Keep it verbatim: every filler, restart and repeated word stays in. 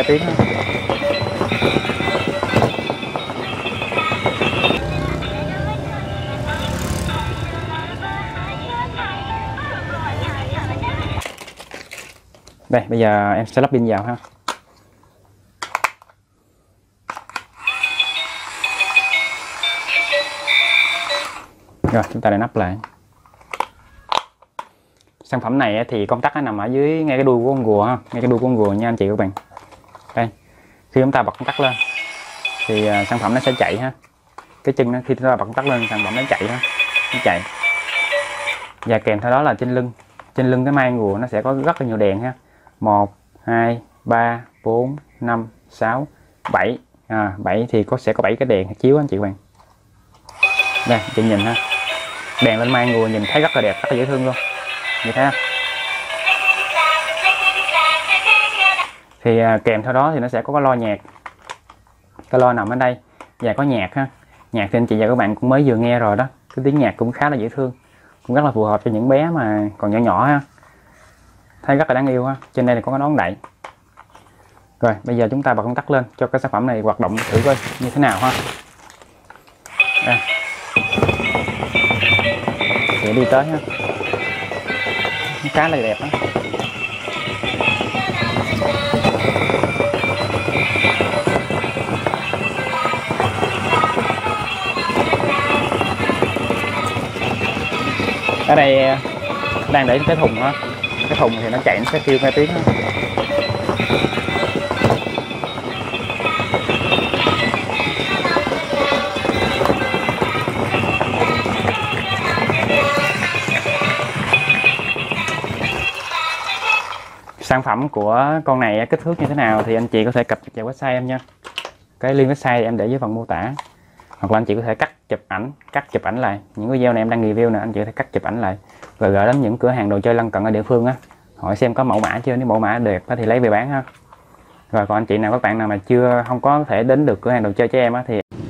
cái tiếng đó. Đây bây giờ em sẽ lắp pin vào ha. Rồi chúng ta để nắp lại. Sản phẩm này thì công tắc nó nằm ở dưới ngay cái đuôi của con rùa ha, ngay cái đuôi của con rùa nha anh chị các bạn. Đây, khi chúng ta bật công tắc lên thì uh, sản phẩm nó sẽ chạy ha. Cái chân nó khi chúng ta bật công tắc lên sản phẩm nó chạy ha, nó chạy. Và kèm theo đó là trên lưng, trên lưng cái mai rùa nó sẽ có rất là nhiều đèn ha. một, hai, ba, bốn, năm, sáu, bảy. À, bảy thì có sẽ có bảy cái đèn chiếu anh chị các bạn. Đây, chị nhìn ha. Đèn lên mai rùa nhìn thấy rất là đẹp, rất là dễ thương luôn. Như thế. Thì à, kèm theo đó thì nó sẽ có cái loa nhạc. Cái loa nằm ở đây và có nhạc ha. Nhạc thì anh chị và các bạn cũng mới vừa nghe rồi đó. Cái tiếng nhạc cũng khá là dễ thương, cũng rất là phù hợp cho những bé mà còn nhỏ nhỏ ha. Thấy rất là đáng yêu ha. Trên đây là có cái nón đậy. Rồi bây giờ chúng ta bật công tắc lên cho cái sản phẩm này hoạt động thử coi như thế nào ha. Đây. Để đi tới ha. Nó khá là đẹp đó. Ở đây đang để cái thùng ha. Cái thùng thì nó chạy nó sẽ kêu nghe tiếng đó. Sản phẩm của con này kích thước như thế nào thì anh chị có thể cập nhật vào website em nha. Cái link website thì em để dưới phần mô tả. Hoặc là anh chị có thể cắt chụp ảnh, cắt chụp ảnh lại. Những video này em đang review nè, anh chị có thể cắt chụp ảnh lại rồi gửi đến những cửa hàng đồ chơi lân cận ở địa phương á. Hỏi xem có mẫu mã chưa, nếu mẫu mã đẹp thì lấy về bán ha. Rồi còn anh chị nào các bạn nào mà chưa không có thể đến được cửa hàng đồ chơi cho em á thì